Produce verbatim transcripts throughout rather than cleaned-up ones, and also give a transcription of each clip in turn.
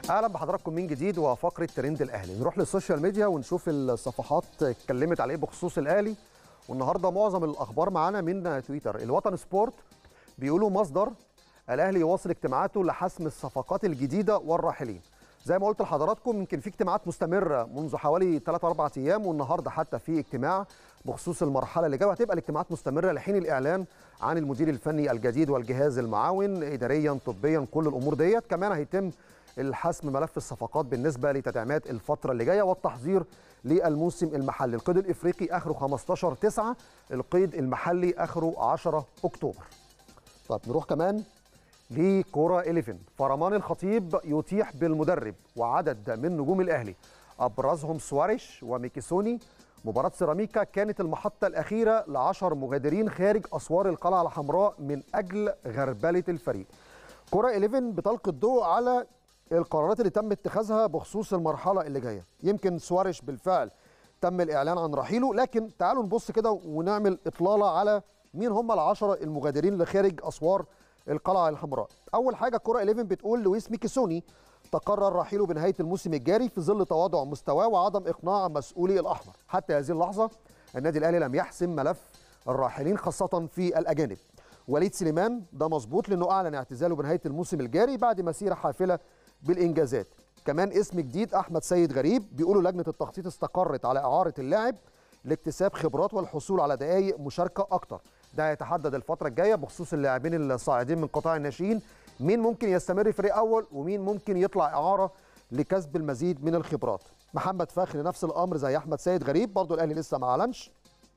اهلا بحضراتكم من جديد وفقره ترند الاهلي. نروح للسوشيال ميديا ونشوف الصفحات اتكلمت على ايه بخصوص الاهلي. والنهارده معظم الاخبار معانا من تويتر. الوطن سبورت بيقولوا مصدر الاهلي يواصل اجتماعاته لحسم الصفقات الجديده والراحلين. زي ما قلت لحضراتكم يمكن في اجتماعات مستمره منذ حوالي ثلاثة أربعة ايام، والنهارده حتى في اجتماع بخصوص المرحله اللي جايه، وهتبقى الاجتماعات مستمره لحين الاعلان عن المدير الفني الجديد والجهاز المعاون اداريا طبيا كل الامور ديت. كمان هيتم الحسم ملف الصفقات بالنسبه لتدعيمات الفتره اللي جايه والتحضير للموسم المحلي. القيد الافريقي اخره خمستاشر تسعة، القيد المحلي اخره عشرة اكتوبر. طب نروح كمان لكوره إحدى عشر. فرمان الخطيب يتيح بالمدرب وعدد من نجوم الاهلي ابرزهم سواريش وميكيسوني. مباراه سيراميكا كانت المحطه الاخيره لعشر مغادرين خارج اسوار القلعه الحمراء من اجل غربله الفريق. كوره إحدى عشر بتلقي الضوء على القرارات اللي تم اتخاذها بخصوص المرحله اللي جايه. يمكن سواريش بالفعل تم الاعلان عن رحيله، لكن تعالوا نبص كده ونعمل اطلاله على مين هم العشره المغادرين اللي خارج اسوار القلعه الحمراء. اول حاجه كوره إحدى عشر بتقول لويس ميكيسوني تقرر رحيله بنهايه الموسم الجاري في ظل تواضع مستواه وعدم اقناع مسؤولي الاحمر. حتى هذه اللحظه النادي الاهلي لم يحسم ملف الراحلين خاصه في الاجانب. وليد سليمان ده مظبوط لانه اعلن اعتزاله بنهايه الموسم الجاري بعد مسيره حافله بالانجازات. كمان اسم جديد احمد سيد غريب، بيقولوا لجنه التخطيط استقرت على اعاره اللاعب لاكتساب خبرات والحصول على دقائق مشاركه اكتر. ده هيتحدد الفتره الجايه بخصوص اللاعبين الصاعدين من قطاع الناشئين، مين ممكن يستمر في فريق اول ومين ممكن يطلع اعاره لكسب المزيد من الخبرات. محمد فخري نفس الامر زي احمد سيد غريب، برضه الاهلي لسه ما اعلنش.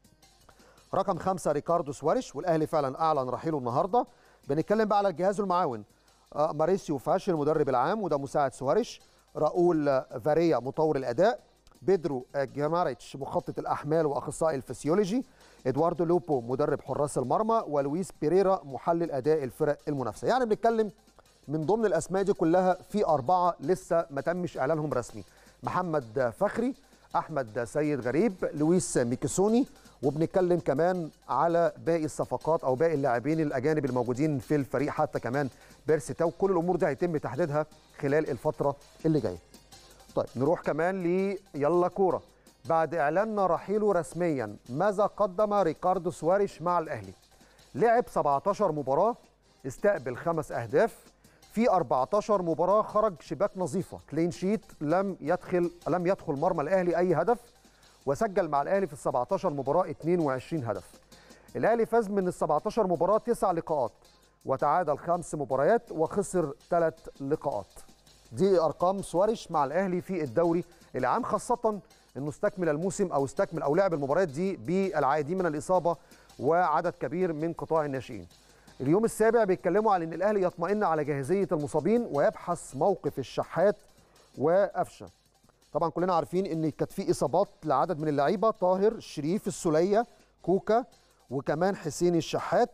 رقم خمسة ريكاردو سواريش، والاهلي فعلا اعلن رحيله النهارده. بنتكلم بقى على الجهاز المعاون. آه ماريسيو فاشل المدرب العام وده مساعد سواريش. راؤول فاريا مطور الاداء. بيدرو جيماريتش مخطط الاحمال واخصائي الفسيولوجي. ادواردو لوبو مدرب حراس المرمى. ولويس بيريرا محلل اداء الفرق المنافسه. يعني بنتكلم من ضمن الاسماء دي كلها في اربعه لسه ما تمش اعلانهم رسمي. محمد فخري، احمد سيد غريب، لويس ميكيسوني، وبنتكلم كمان على باقي الصفقات او باقي اللاعبين الاجانب الموجودين في الفريق، حتى كمان بيرسي تاو. كل الامور دي هيتم تحديدها خلال الفتره اللي جايه. طيب نروح كمان ل يلا كوره. بعد اعلان رحيله رسميا، ماذا قدم ريكاردو سواريش مع الاهلي؟ لعب سبعتاشر مباراه، استقبل خمس اهداف في أربعتاشر مباراه، خرج شباك نظيفه، كلين شيت، لم يدخل لم يدخل مرمى الاهلي اي هدف، وسجل مع الاهلي في ال سبعتاشر مباراه اتنين وعشرين هدف. الاهلي فاز من ال سبعتاشر مباراه تسع لقاءات، وتعادل خمس مباريات وخسر ثلاث لقاءات. دي ارقام سواريش مع الاهلي في الدوري العام، خاصه انه استكمل الموسم او استكمل او لعب المباريات دي بالعديد من الاصابه وعدد كبير من قطاع الناشئين. اليوم السابع بيتكلموا على ان الاهلي يطمئن على جاهزيه المصابين ويبحث موقف الشحات وقفشه. طبعا كلنا عارفين ان كانت في اصابات لعدد من اللعيبه، طاهر، شريف، السوليه، كوكا، وكمان حسين الشحات.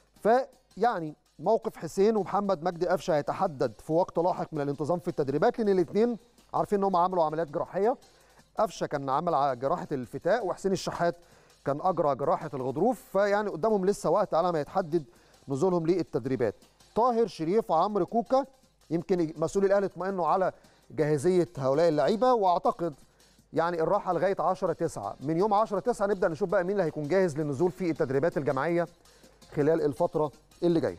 فيعني موقف حسين ومحمد مجدي قفشه هيتحدد في وقت لاحق من الانتظام في التدريبات، لان الاثنين عارفين ان هم عملوا عمليات جراحيه. قفشه كان عمل جراحه الفتاء وحسين الشحات كان اجرى جراحه الغضروف، فيعني قدامهم لسه وقت على ما يتحدد نزولهم للتدريبات. طاهر، شريف، عمرو، كوكا، يمكن مسؤولي الاهلي اطمئنوا على جاهزيه هؤلاء اللعيبه، واعتقد يعني الراحه لغايه عشرة تسعة. من يوم عشرة تسعة نبدا نشوف بقى مين اللي هيكون جاهز للنزول في التدريبات الجماعيه خلال الفتره اللي جايه.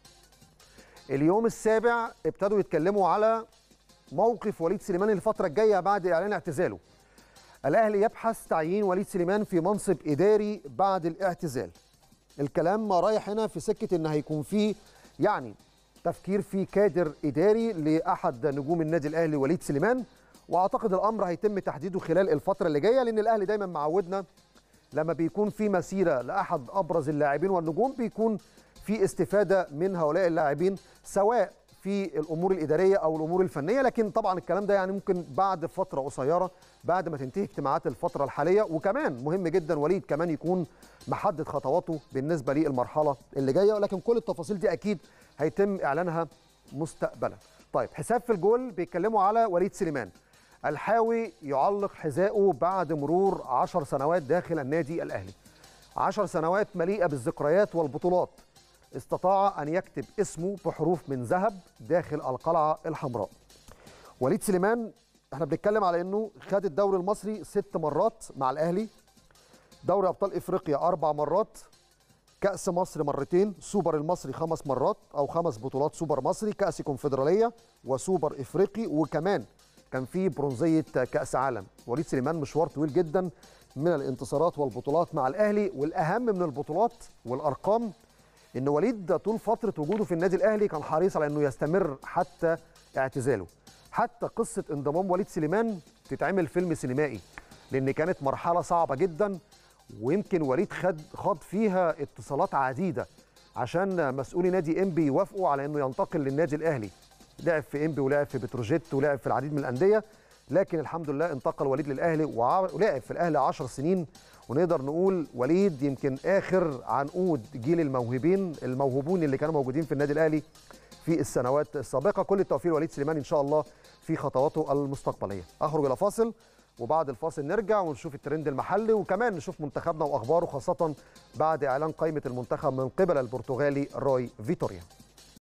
اليوم السابع ابتدوا يتكلموا على موقف وليد سليمان الفتره الجايه بعد اعلان اعتزاله. الاهلي يبحث تعيين وليد سليمان في منصب اداري بعد الاعتزال. الكلام رايح هنا في سكه ان هيكون في يعني تفكير في كادر اداري لاحد نجوم النادي الاهلي وليد سليمان، واعتقد الامر هيتم تحديده خلال الفتره اللي جايه، لان الاهلي دايما معودنا لما بيكون في مسيره لاحد ابرز اللاعبين والنجوم بيكون في استفاده من هؤلاء اللاعبين سواء في الامور الاداريه او الامور الفنيه. لكن طبعا الكلام ده يعني ممكن بعد فتره قصيره بعد ما تنتهي اجتماعات الفتره الحاليه. وكمان مهم جدا وليد كمان يكون محدد خطواته بالنسبه للمرحله اللي جايه، ولكن كل التفاصيل دي اكيد هيتم اعلانها مستقبلا. طيب حساب في الجول بيتكلموا على وليد سليمان. الحاوي يعلق حذائه بعد مرور عشر سنوات داخل النادي الاهلي. عشر سنوات مليئه بالذكريات والبطولات. استطاع أن يكتب اسمه بحروف من ذهب داخل القلعة الحمراء. وليد سليمان احنا بنتكلم على انه خد الدوري المصري ست مرات مع الاهلي، دوري ابطال افريقيا اربع مرات، كاس مصر مرتين، سوبر المصري خمس مرات او خمس بطولات سوبر مصري، كاس كونفدراليه وسوبر افريقي، وكمان كان في برونزيه كاس عالم. وليد سليمان مشوار طويل جدا من الانتصارات والبطولات مع الاهلي، والاهم من البطولات والارقام ان وليد طول فتره وجوده في النادي الاهلي كان حريص على انه يستمر حتى اعتزاله. حتى قصه انضمام وليد سليمان تتعمل فيلم سينمائي، لان كانت مرحله صعبه جدا، ويمكن وليد خد خاض فيها اتصالات عديده عشان مسؤولي نادي انبي يوافقوا على انه ينتقل للنادي الاهلي. لعب في انبي ولعب في بتروجيت ولعب في العديد من الانديه، لكن الحمد لله انتقل وليد للاهلي ولعب في الاهلي عشر سنين. ونقدر نقول وليد يمكن اخر عنقود جيل الموهوبين الموهوبون اللي كانوا موجودين في النادي الاهلي في السنوات السابقه. كل التوفيق لوليد سليمان ان شاء الله في خطواته المستقبليه. اخرج الى فاصل، وبعد الفاصل نرجع ونشوف الترند المحلي، وكمان نشوف منتخبنا واخباره، خاصه بعد اعلان قائمه المنتخب من قبل البرتغالي روي فيتوريا.